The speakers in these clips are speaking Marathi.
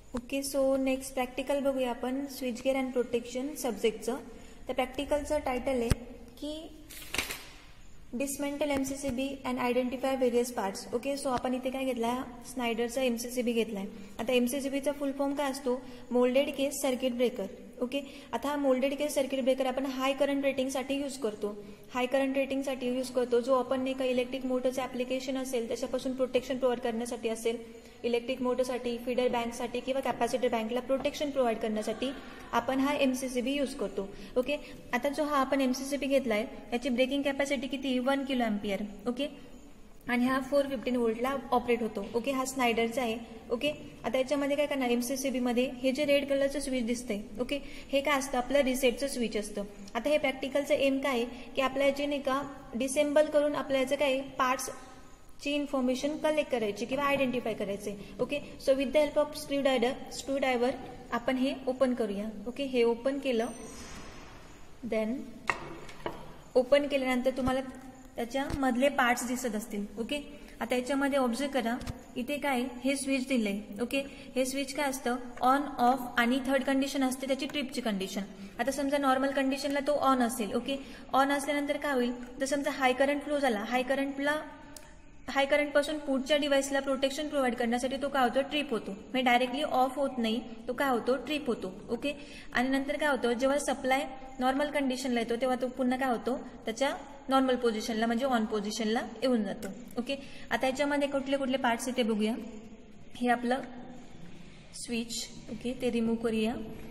ओके, सो नेक्स्ट प्रॅक्टिकल बघूया आपण स्विच गेअर अँड प्रोटेक्शन सब्जेक्टचं. तर प्रॅक्टिकलचं टायटल आहे की dismantle MCCB and identify various parts. Okay, so आपण इथे काय घेतला, स्नायडरचा एमसीसीबी घेतलाय. आता एमसीसीबीचा फुल फॉर्म काय असतो, moulded case circuit breaker. Okay, आता हा मोल्डेड केस सर्किट ब्रेकर आपण हाय करंट रेटिंगसाठी यूज करतो. हाय करंट रेटिंगसाठी यूज करतो, जो आपण नाही का इलेक्ट्रिक मोटरचं ॲप्लिकेशन असेल त्याच्यापासून प्रोटेक्शन प्रोव्हाइड करण्यासाठी असेल. इलेक्ट्रिक मोटरसाठी, फीडर बँकसाठी किंवा कॅपॅसिटर बँकला प्रोटेक्शन प्रोव्हाइड करण्यासाठी आपण हा एमसीसीबी यूज करतो. ओके, आता जो हा आपण एमसीसीबी घेतलाय याची ब्रेकिंग कॅपॅसिटी किती, 1 किलो अँपियर. ओके, आणि हा 415 व्होल्टला ऑपरेट होतो. ओके, हा स्नायडरचा आहे. ओके, आता याच्यामध्ये काय करणार, एमसीसीबी मध्ये हे जे रेड कलरचं स्विच दिसतंय, ओके, हे काय असतं, आपलं रिसेटचं स्विच असतं. आता हे प्रॅक्टिकलचं एम काय आहे की आपल्या याचे नाही का डिसेंबल करून आपल्या याचं काय पार्ट्स ची इन्फॉर्मेशन कलेक्ट करायची किंवा आयडेंटिफाय करायचे. Okay, so with the help of screwdriver आपण हे ओपन करूया. ओके, हे ओपन केलं, देन ओपन केल्यानंतर तुम्हाला त्याच्या मधले पार्ट्स दिसत असतील. ओके, आता याच्यामध्ये ऑब्झर्व करा, इथे काय हे स्विच दिलंय. ओके, हे स्विच काय असतं, ऑन ऑफ आणि थर्ड कंडिशन असते त्याची ट्रिपची कंडिशन. आता समजा नॉर्मल कंडिशनला तो ऑन असेल. ओके, ऑन असल्यानंतर काय होईल, तर समजा हाय करंट फ्लो झाला, हाय करंट पासून पुढच्या डिव्हाइसला प्रोटेक्शन प्रोव्हाइड करण्यासाठी तो काय होतो, ट्रिप होतो. म्हणजे डायरेक्टली ऑफ होत नाही, तो काय होतो, ट्रिप होतो. ओके, आणि नंतर काय होतं, जेव्हा सप्लाय नॉर्मल कंडिशनला येतो तेव्हा तो पुन्हा काय होतो, त्याच्या नॉर्मल पोझिशनला म्हणजे ऑन पोझिशनला येऊन जातो. ओके, आता याच्यामध्ये कुठले कुठले पार्ट्स येते बघूया. हे आपलं स्विच. ओके, ते रिमूव्ह करूया.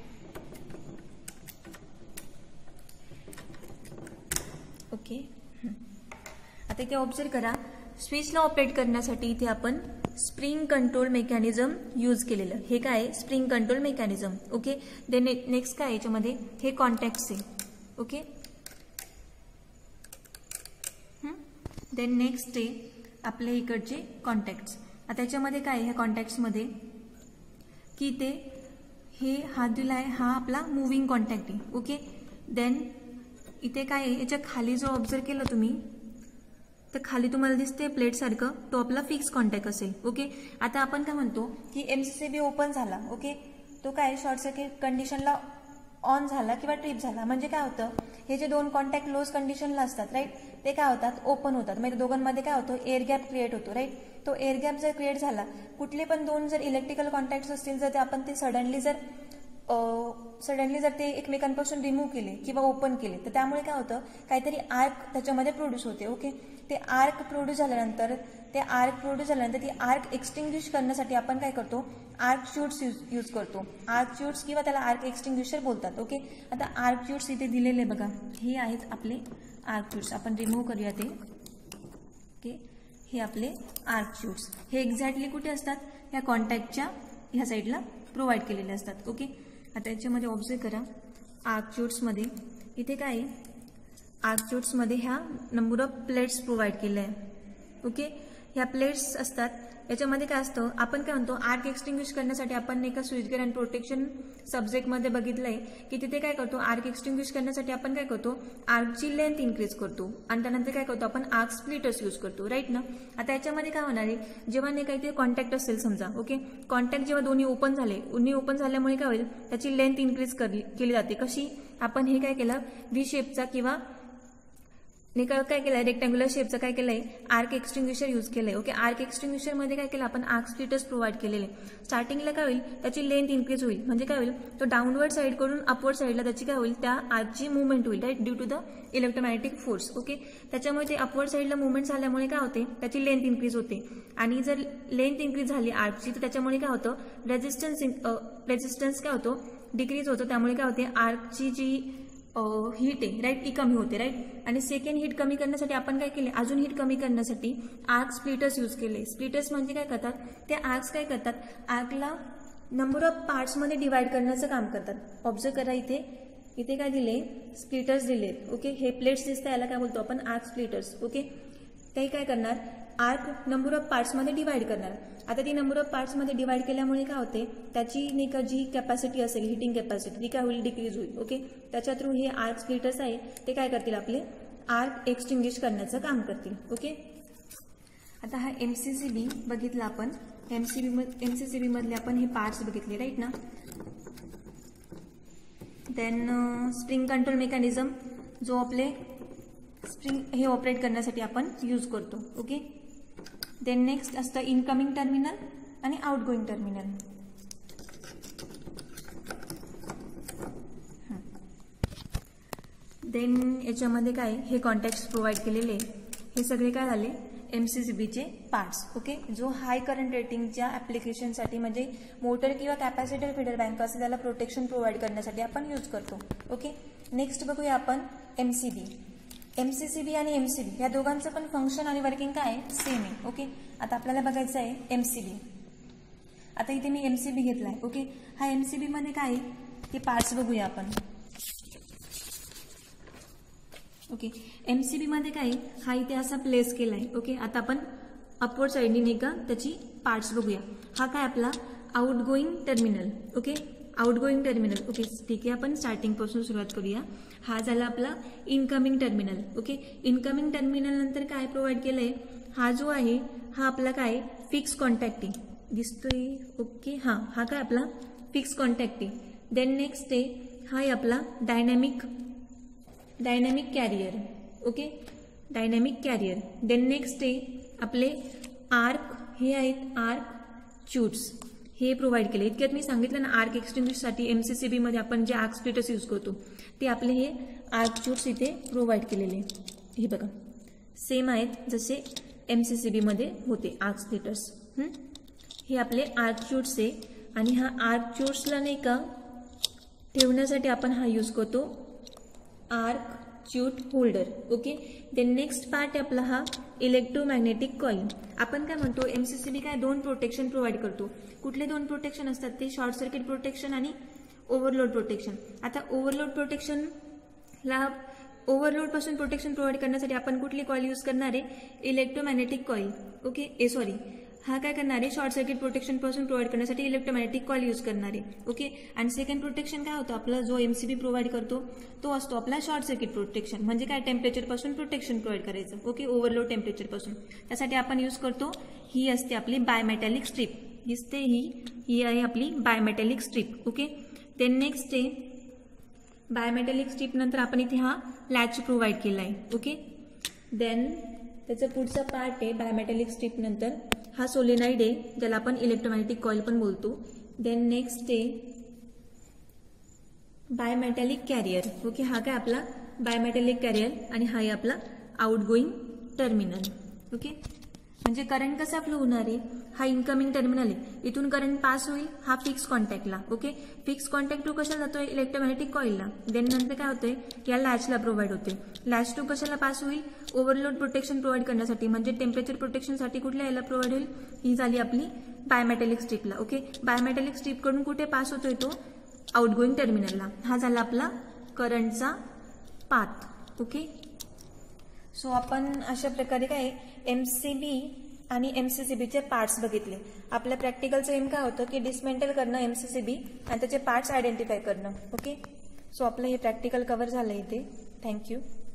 ओके, आता इथे ऑब्झर्व करा, स्विचला ऑपरेट करण्यासाठी इथे आपण स्प्रिंग कंट्रोल मेकॅनिझम यूज केलेलं. हे काय आहे, spring control mechanism. Okay, then next काय याच्यामध्ये हे कॉन्टॅक्ट्स आहे. ओके, देन नेक्स्ट आहे आपले इकडचे कॉन्टॅक्ट्स. आता याच्यामध्ये काय आहे, ह्या कॉन्टॅक्ट्समध्ये की ते हे हात दिलाय, हा आपला मुव्हिंग कॉन्टॅक्ट आहे. ओके, देन इथे काय आहे, याच्या खाली जो ऑब्झर्व केलं तुम्ही तर खाली तुम्हाला दिसते प्लेट सारखं, तो आपला फिक्स कॉन्टॅक्ट असेल. ओके, आता आपण काय म्हणतो की एमसीसीबी ओपन झाला. ओके, तो काय शॉर्ट सर्किट कंडिशनला ऑन झाला किंवा ट्रिप झाला म्हणजे काय होतं, हे जे दोन कॉन्टॅक्ट क्लोज कंडिशनला असतात राईट, ते काय होतात, ओपन होतात. म्हणजे दोघांमध्ये काय होतं, एअर गॅप क्रिएट होतो राईट. तो एअर गॅप जर क्रिएट झाला, कुठले पण दोन जर इलेक्ट्रिकल कॉन्टॅक्ट्स असतील जर ते आपण ते सडनली जर ते एकमेकांपासून रिमूव्ह केले किंवा ओपन केले तर त्यामुळे काय होतं, काहीतरी आर्क त्याच्यामध्ये प्रोड्यूस होते. ओके, ते आर्क प्रोड्यूस झाल्यानंतर ती आर्क एक्सटिंग्विश करण्यासाठी आपण काय करतो, आर्क शूट्स यूज करतो. आर्क शूट्स किंवा त्याला आर्क एक्सटिंग्विशर बोलतात. ओके, आता आर्क शूट्स इथे दिलेले बघा, हे आहेत आपले आर्क शूट्स. आपण रिमूव्ह करूया ते. ओके, हे आपले आर्क शूट्स, हे एक्झॅक्टली कुठे असतात, ह्या कॉन्टॅक्टच्या ह्या साईडला प्रोव्हाइड केलेले असतात. ओके, आता याच्यामध्ये ऑब्झर्व करा, आर्क शूट्समध्ये इथे काय आहे, आर्क शूट्समध्ये ह्या नंबर ऑफ प्लेट्स प्रोव्हाइड केल्या आहे. ओके, ह्या प्लेट्स असतात, याच्यामध्ये काय असतं, आपण काय म्हणतो, आर्क एक्सटिंग्विश करण्यासाठी आपण एका स्विच गेअर अँड प्रोटेक्शन सब्जेक्टमध्ये बघितलंय की तिथे काय करतो, आर्क एक्सटिंग्विश करण्यासाठी आपण काय करतो, आर्कची लेंथ इन्क्रीज करतो आणि त्यानंतर काय करतो, आपण आर्क स्प्लिटर्स यूज करतो राईट ना. आता याच्यामध्ये काय होणार आहे, जेव्हा नाही काहीतरी कॉन्टॅक्ट असेल समजा. ओके, कॉन्टॅक्ट जेव्हा दोन्ही ओपन झाल्यामुळे काय होईल, त्याची लेंथ इन्क्रीज केली जाते. कशी, आपण हे काय केलं, व्ही शेपचा किंवा काय केलंय, रेक्टँग्युलर शेपचं काय केलंय, आर्क एक्सटिंग्विशर यूज केलंय. ओके, आर्क एक्सटिंग्विशर मध्ये काय केलं आपण, आर्क स्प्लिटर्स प्रोव्हाइड केलेले. स्टार्टिंगला काय होईल, त्याची लेंथ इन्क्रीज होईल म्हणजे काय होईल, तो डाऊनवर्ड साईड कडून अपवर्ड साईडला त्याची काय होईल, त्या आर्कची मुवमेंट होईल right, due to the electromagnetic force. Okay, त्याच्यामुळे ते अपवर्ड साईडला मुवमेंट झाल्यामुळे काय होते, त्याची लेंथ इन्क्रीज होते. आणि जर लेंथ इन्क्रीज झाली आर्कची तर त्याच्यामुळे काय होतं, रेजिस्टन्स काय होतो, डिक्रीज होतो. त्यामुळे काय होते, आर्कची जी हीट आहे राईट, ती कमी होते राईट. आणि सेकंड हीट कमी करण्यासाठी आपण काय केले, अजून हीट कमी करण्यासाठी आर्क स्प्लिटर्स यूज केले. स्प्लिटर्स म्हणजे काय करतात, ते आर्क्स काय करतात, आर्कला नंबर ऑफ पार्ट्समध्ये डिवाइड करण्याचं काम करतात. ऑब्झर्व करा, इथे काय दिले, स्प्लिटर्स दिलेत. ओके, हे प्लेट्स दिसतात, याला काय बोलतो आपण, आर्क स्प्लिटर्स. ओके, ते काय करणार, आर्क नंबर ऑफ पार्ट्समध्ये डिवाइड करणार. आता ती नंबर ऑफ पार्ट्समध्ये डिवाइड केल्यामुळे काय होते, त्याची नाही का जी कॅपॅसिटी असेल, हिटिंग कॅपॅसिटी, ती काय होईल, डिक्रीज होईल. ओके, त्याच्या थ्रू हे आर्क स्प्लिटर्स आहे ते काय करतील, आपले आर्क एक्सटिंग्विश करण्याचं काम करतील. ओके, आता हा एमसीसीबी बघितला आपण. एमसीसीबी मधले आपण हे पार्ट्स बघितले राईट ना. देन स्प्रिंग कंट्रोल मेकॅनिझम जो आपले स्प्रिंग हे ऑपरेट करण्यासाठी आपण यूज करतो. ओके. देन नेक्स्ट असतं इनकमिंग टर्मिनल आणि आउटगोईंग टर्मिनल. देन याच्यामध्ये काय हे कॉन्टॅक्ट्स प्रोव्हाइड केलेले हे सगळे काय झाले एमसीसीबीचे पार्ट्स. ओके. जो हाय करंट रेटिंगच्या ऍप्लिकेशनसाठी म्हणजे मोटर किंवा कॅपॅसिटर फीडर बँक असेल त्याला प्रोटेक्शन प्रोव्हाइड करण्यासाठी आपण यूज करतो. ओके. नेक्स्ट बघूया आपण एमसीबी. एमसीसीबी आणि एमसीबी या दोघांचं पण फंक्शन आणि वर्किंग काय आहे सेम आहे. ओके. आता आपल्याला बघायचं आहे एमसीबी. आता इथे मी एमसीबी घेतलाय. ओके. हा एमसीबी मध्ये काय आहे ते पार्ट्स बघूया आपण. ओके. एमसीबी मध्ये काय हा इथे असा प्लेस केलाय. ओके. आता आपण अपवर्ड साईडने नाही का त्याची पार्ट्स बघूया. हा काय आपला outgoing terminal. Okay. Outgoing terminal. Okay. ठीक आहे. आपण स्टार्टिंग पासून सुरुवात करूया. हा झाला आपला incoming terminal. Okay. Incoming terminal नंतर काय प्रोव्हाइड केलंय हा जो आहे हा आपला काय फिक्स कॉन्टॅक्ट आहे दिसतोय. ओके. हा काय आपला फिक्स कॉन्टॅक्ट आहे. देन नेक्स्ट आहे हा आहे आपला dynamic carrier. Okay. Dynamic carrier. Then next आहे आपले आर्क हे आहेत आर्क च्यूट्स हे प्रोव्हाइड केले. इतक्यात मी सांगितलं ना आर्क एक्सटिंग्विशसाठी एमसीसीबी मध्ये आपण जे आर्क स्प्लिटर्स यूज करतो ते आपले हे आर्क च्यूट्स इथे प्रोव्हाइड केलेले. हे बघा सेम आहेत जसे एमसीसीबी मध्ये होते आर्क स्प्लिटर्स. हे आपले आर्क च्यूट्स आहे आणि हा आर्क च्यूट्सला नाही का ठेवण्यासाठी आपण हा यूज करतो arc chute holder. Okay. Then next part आहे आपला हा इलेक्ट्रोमॅग्नेटिक कॉईल. आपण काय म्हणतो एमसीसीबी काय दोन प्रोटेक्शन प्रोव्हाइड करतो. कुठले दोन प्रोटेक्शन असतात ते शॉर्ट सर्किट प्रोटेक्शन आणि ओव्हरलोड प्रोटेक्शन. आता ओव्हरलोड पासून प्रोटेक्शन प्रोव्हाइड करण्यासाठी आपण कुठली कॉईल यूज करणार आहे इलेक्ट्रोमॅग्नेटिक कॉईल. ओके. सॉरी हा काय करणार आहे शॉर्ट सर्किट प्रोटेक्शन पासून प्रोव्हाइड करण्यासाठी इलेक्ट्रोमॅग्नेटिक कॉईल यूज करणार आहे. ओके. आणि सेकंड प्रोटेक्शन काय होतं आपला जो एमसीबी प्रोव्हाइड करतो तो असतो आपला शॉर्ट सर्किट प्रोटेक्शन म्हणजे काय टेम्परेचर पासून प्रोटेक्शन प्रोव्हाइड करायचं. ओके. ओव्हरलोड टेम्परेचर पासून त्यासाठी आपण यूज करतो ही असते आपली बायमेटॅलिक स्ट्रीप. दिसते ही आहे आपली bimetallic strip. Okay. Then next आहे बायमेटॅलिक स्ट्रीप नंतर आपण इथे हा लॅच प्रोव्हाइड केला आहे. ओके. देन त्याचा पुढचा पार्ट आहे बायमेटॅलिक स्ट्रीप नंतर हा सोलेनाइड आहे ज्याला आपण इलेक्ट्रोमॅग्नेटिक कॉईल पण बोलतो. देन नेक्स्ट आहे बायमेटॅलिक कॅरियर. ओके. हा काय आपला बायमेटॅलिक कॅरियर आणि हा आहे आपला आउटगोईंग टर्मिनल. ओके. म्हणजे करंट कसा फ्लो होणार आहे हा इनकमिंग टर्मिनल आहे इथून करंट पास होईल हा फिक्स कॉन्टॅक्टला. ओके. फिक्स कॉन्टॅक्ट टू कशाला जातोय इलेक्ट्रोमॅग्नेटिक कॉईलला. देन नंतर काय होतंय या लॅचला प्रोव्हाइड होते. लॅच टू कशाला पास होईल ओव्हरलोड प्रोटेक्शन प्रोव्हाइड करण्यासाठी म्हणजे टेम्परेचर प्रोटेक्शनसाठी कुठल्या याला प्रोव्हाइड होईल ही झाली आपली बायमेटॅलिक स्ट्रीपला. ओके. बायमेटॅलिक स्ट्रीप कडून कुठे पास होतोय तो आउटगोईंग टर्मिनलला. हा झाला आपला करंटचा पाथ. ओके. सो आपण अशा प्रकारे काय एमसीबी आणि एमसीसीबीचे पार्ट्स बघितले. आपल्या प्रॅक्टिकलचं एम काय होतं की डिसमेंटल करणं एमसीसीबी आणि त्याचे पार्ट्स आयडेंटिफाय करणं. ओके. सो आपलं हे प्रॅक्टिकल कव्हर झालं इथे. थँक्यू.